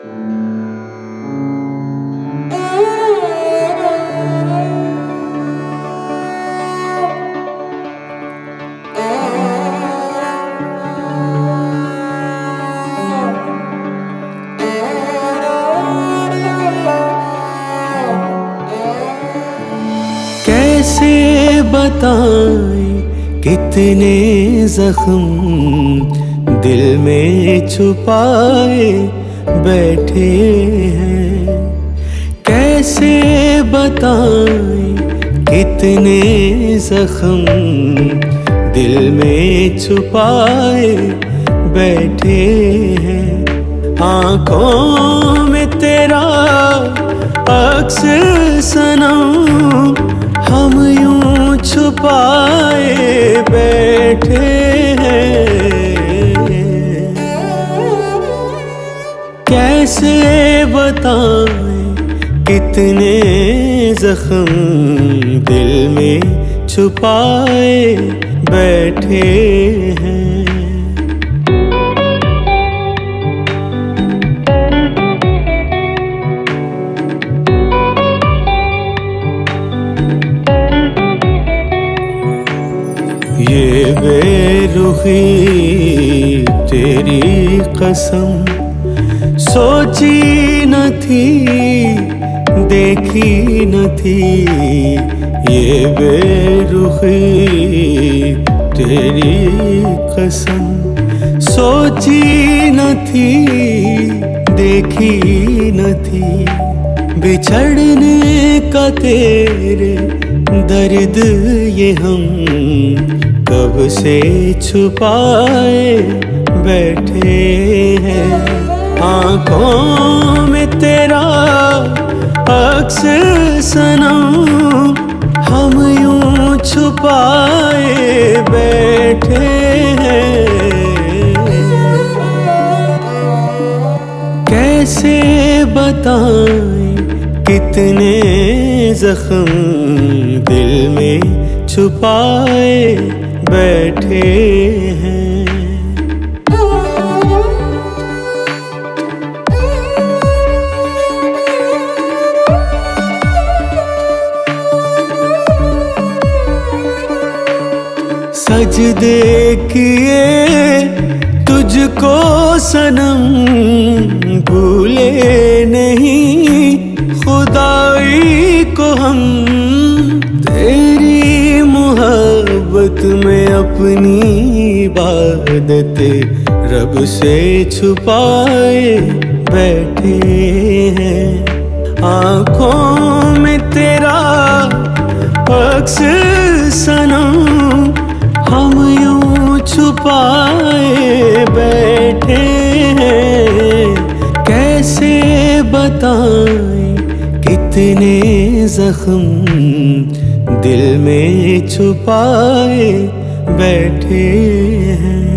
कैसे बताएं कितने जख्म दिल में छुपाए बैठे हैं। कैसे बताएं कितने जख्म दिल में छुपाए बैठे हैं। आँखों में तेरा अक्स सनम हम यूं छुपाए बैठे हैं। कैसे बताएं कितने जख्म दिल में छुपाए बैठे हैं। ये बेरुखी तेरी कसम सोची न थी देखी न थी। ये बेरुखी तेरी कसम सोची न थी देखी न थी। बिछड़ने का तेरे दर्द ये हम कब से छुपाए बैठे हैं। आँखों में तेरा अक्स सनम हम यूं छुपाए बैठे हैं। कैसे बताएं कितने जख्म दिल में छुपाए बैठे हैं। सजदे किए तुझको सनम भूले नहीं खुदाई को हम। तेरी मोहब्बत में अपनी इबादत रब से छुपाए बैठे हैं। आँखों में तेरा अक्स सनम हम यूं छुपाए बैठे हैं। कैसे बताएं कितने जख्म दिल में छुपाए बैठे हैं।